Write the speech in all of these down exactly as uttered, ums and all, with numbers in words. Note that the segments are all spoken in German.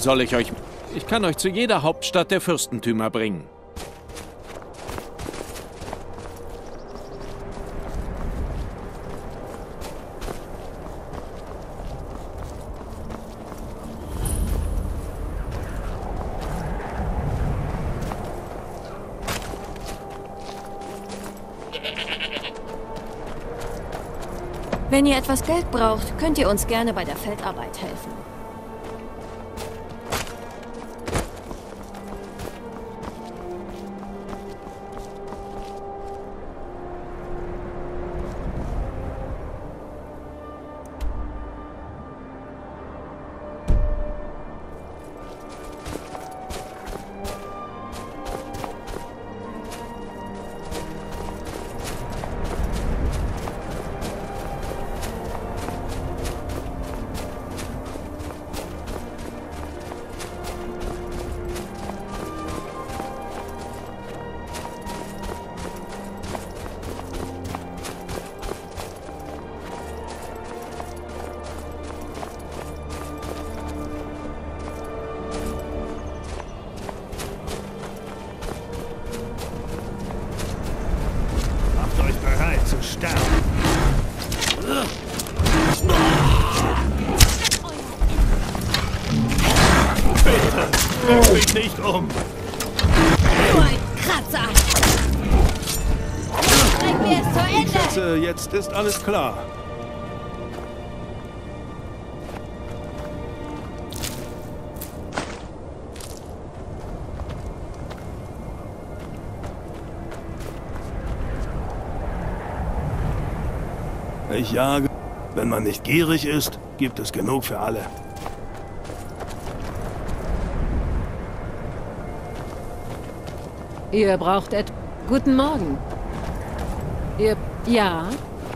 Soll ich euch... Ich kann euch zu jeder Hauptstadt der Fürstentümer bringen. Wenn ihr etwas Geld braucht, könnt ihr uns gerne bei der Feldarbeit helfen. Mich nicht um! Nur ein Kratzer! Bringen wir es zu Ende! Ich schätze, jetzt ist alles klar. Ich jage. Wenn man nicht gierig ist, gibt es genug für alle. Ihr braucht et... Guten Morgen. Ihr... Ja?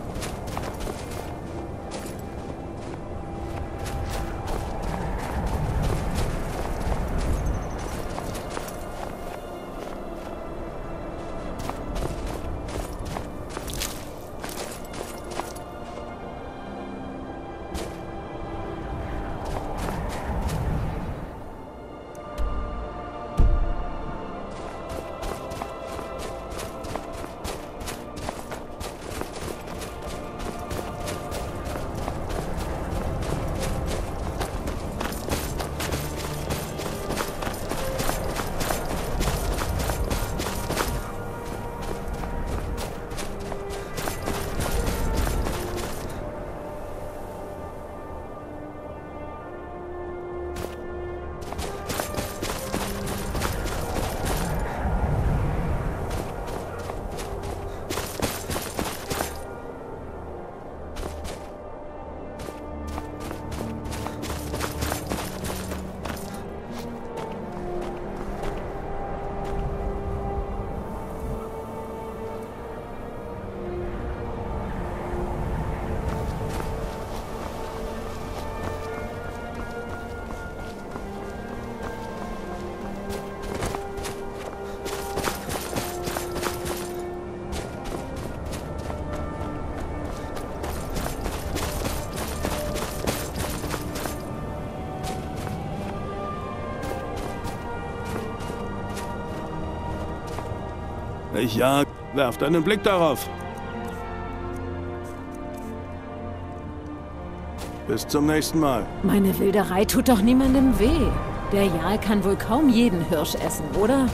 Ich jag. Werft einen Blick darauf. Bis zum nächsten Mal. Meine Wilderei tut doch niemandem weh. Der Jarl kann wohl kaum jeden Hirsch essen, oder?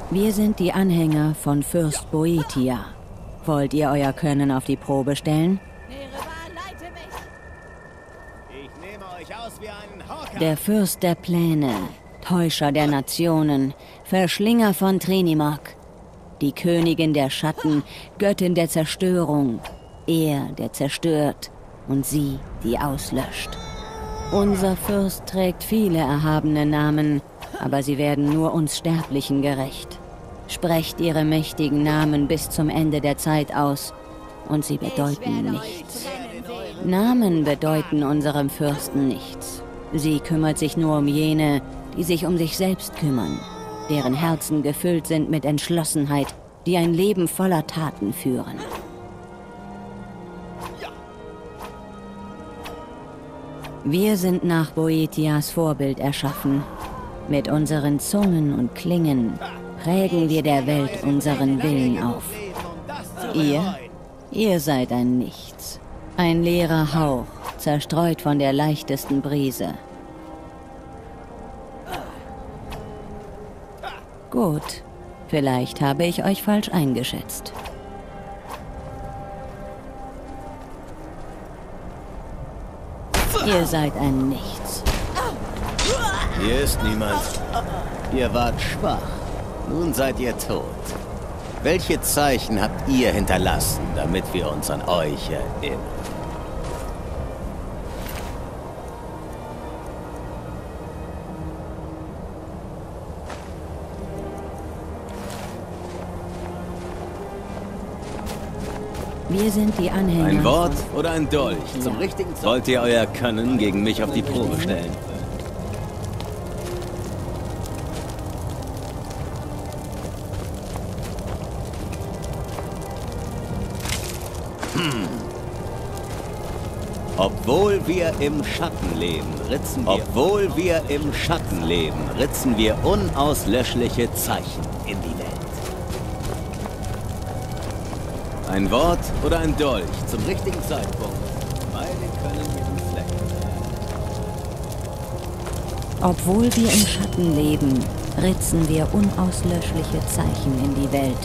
Wir sind die Anhänger von Fürst Boetia. Wollt ihr euer Können auf die Probe stellen? Der Fürst der Pläne, Täuscher der Nationen, Verschlinger von Trinimog, die Königin der Schatten, Göttin der Zerstörung, er, der zerstört, und sie, die auslöscht. Unser Fürst trägt viele erhabene Namen, aber sie werden nur uns Sterblichen gerecht. Sprecht ihre mächtigen Namen bis zum Ende der Zeit aus, und sie bedeuten nichts. Namen bedeuten unserem Fürsten nichts. Sie kümmert sich nur um jene, die sich um sich selbst kümmern, deren Herzen gefüllt sind mit Entschlossenheit, die ein Leben voller Taten führen. Wir sind nach Boetias Vorbild erschaffen. Mit unseren Zungen und Klingen prägen wir der Welt unseren Willen auf. Ihr, ihr seid ein Nichts. Ein leerer Hauch, zerstreut von der leichtesten Brise. Gut, vielleicht habe ich euch falsch eingeschätzt. Ihr seid ein Nichts. Hier ist niemand. Ihr wart schwach. Nun seid ihr tot. Welche Zeichen habt ihr hinterlassen, damit wir uns an euch erinnern? Wir sind die Anhänger. Ein Wort oder ein Dolch? Zum richtigen Zeitpunkt. Wollt ihr euer Können gegen mich auf die Probe stellen? Hm. Obwohl wir im Schatten leben, ritzen wir... Obwohl wir im Schatten leben, ritzen wir unauslöschliche Zeichen in die Welt. Ein Wort oder ein Dolch zum richtigen Zeitpunkt. Beide können ihren Fleck. Obwohl wir im Schatten leben, ritzen wir unauslöschliche Zeichen in die Welt.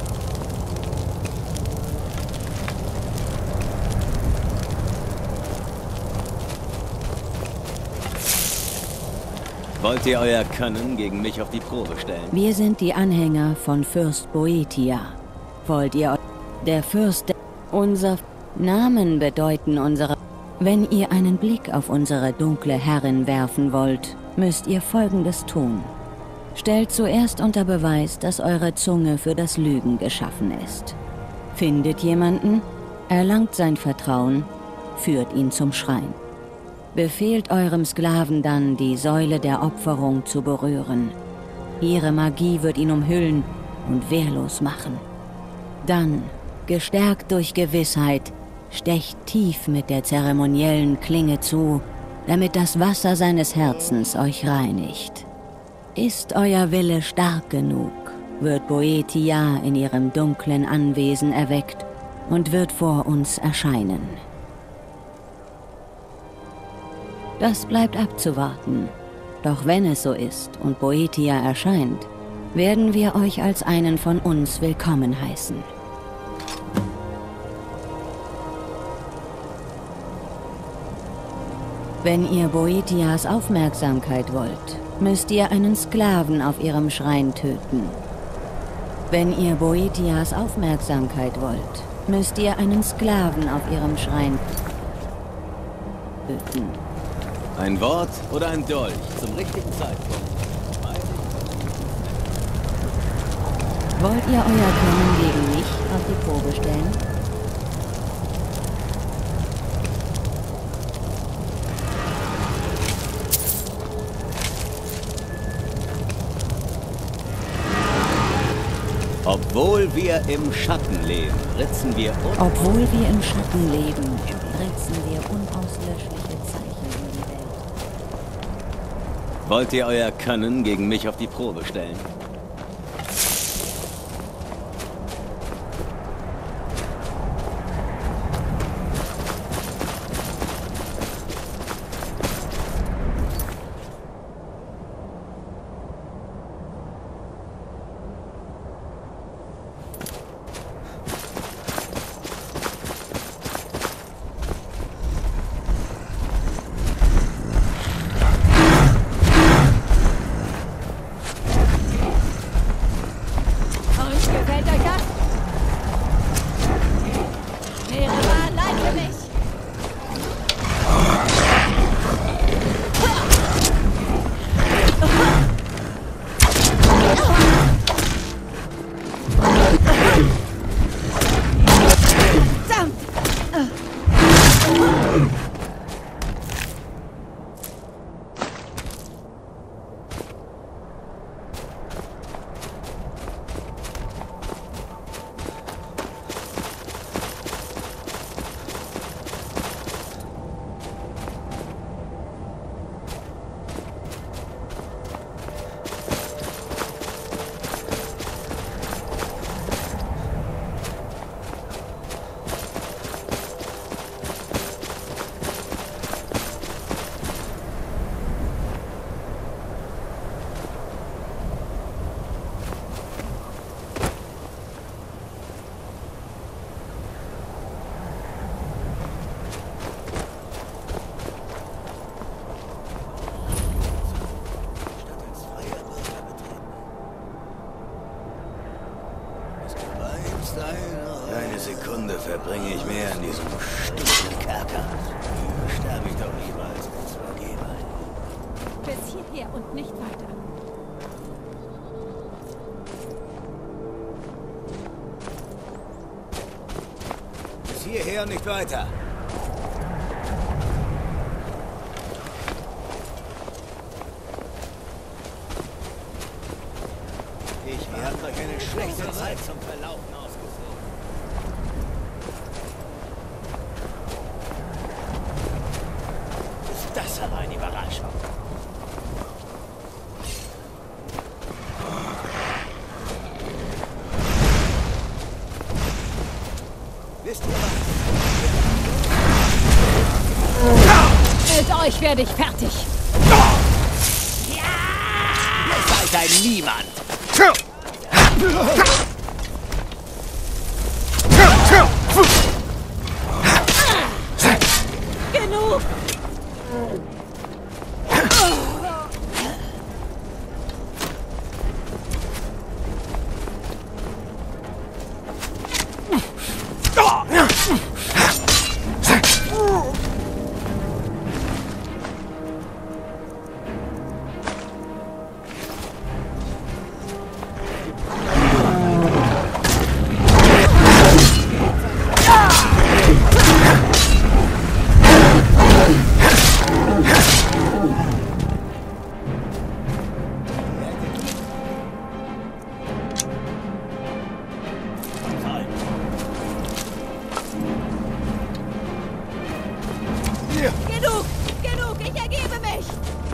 Wollt ihr euer Können gegen mich auf die Probe stellen? Wir sind die Anhänger von Fürst Boetia. Wollt ihr... Der Fürst... Unser... Namen bedeuten unsere... Wenn ihr einen Blick auf unsere dunkle Herrin werfen wollt, müsst ihr Folgendes tun. Stellt zuerst unter Beweis, dass eure Zunge für das Lügen geschaffen ist. Findet jemanden, erlangt sein Vertrauen, führt ihn zum Schrein. Befehlt eurem Sklaven dann, die Säule der Opferung zu berühren. Ihre Magie wird ihn umhüllen und wehrlos machen. Dann, gestärkt durch Gewissheit, stecht tief mit der zeremoniellen Klinge zu, damit das Wasser seines Herzens euch reinigt. Ist euer Wille stark genug, wird Boetia in ihrem dunklen Anwesen erweckt und wird vor uns erscheinen. Das bleibt abzuwarten. Doch wenn es so ist und Boetia erscheint, werden wir euch als einen von uns willkommen heißen. Wenn ihr Boetias Aufmerksamkeit wollt, müsst ihr einen Sklaven auf ihrem Schrein töten. Wenn ihr Boetias Aufmerksamkeit wollt, müsst ihr einen Sklaven auf ihrem Schrein töten. Ein Wort oder ein Dolch zum richtigen Zeitpunkt. Wollt ihr euer Können gegen mich auf die Probe stellen? Obwohl wir im Schatten leben, ritzen wir... Obwohl wir im Schatten leben, ritzen wir unauslöschliche Zeichen in die Welt. Wollt ihr euer Können gegen mich auf die Probe stellen? verbringe ich mehr in diesem stumpfen Kerker. Sterbe ich doch lieber, als ins Vergehen. Bis hierher und nicht weiter. Bis hierher und nicht weiter. Ich habe euch eine schlechte Zeit zum Verlaufen ausgesucht. Ist das aber eine Überraschung? Wisst ihr was? Mit euch werde ich fertig. Ihr seid ein Niemand. Genug! Genug! Genug! Ich ergebe mich!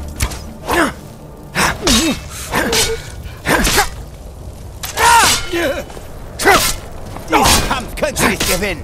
Diesen Kampf könnt ihr nicht gewinnen.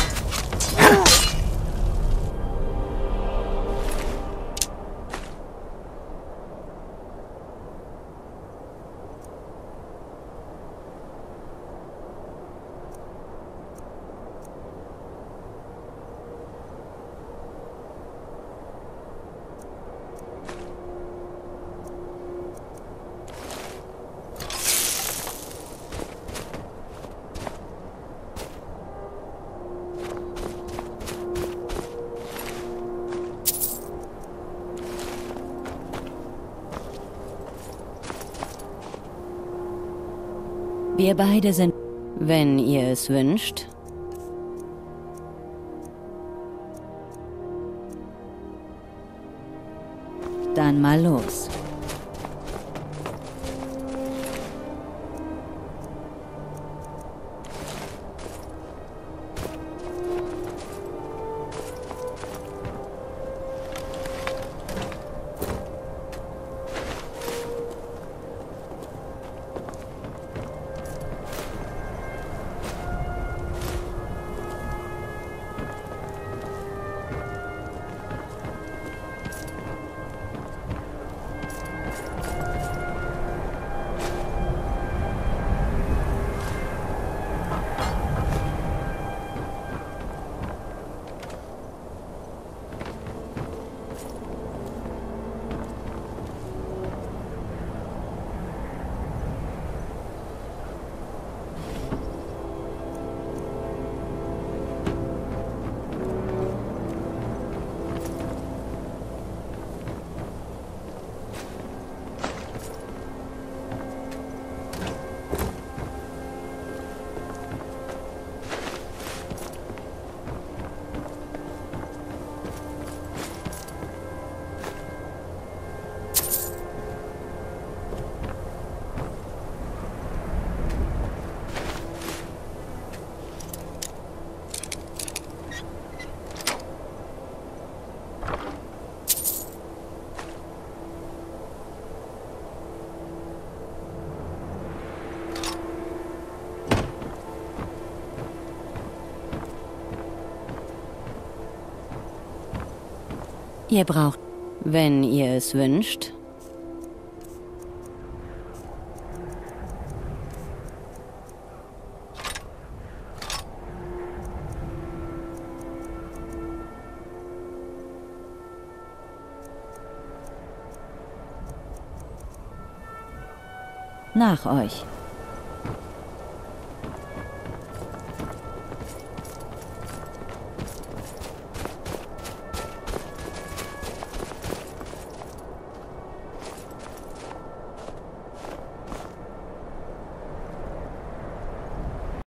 Wir beide sind, wenn ihr es wünscht. Dann mal los. Ihr braucht, wenn ihr es wünscht. Nach euch.